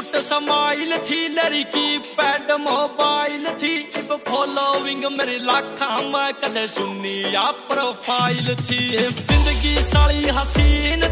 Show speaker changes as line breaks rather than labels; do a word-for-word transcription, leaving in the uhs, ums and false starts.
Cute समाइल थी, लड़की पैड मोबाइल थी, अब फॉलोइंग मेरी लाखा मैं कदे सुनी या प्रोफाइल थी। जिंदगी साली हसीन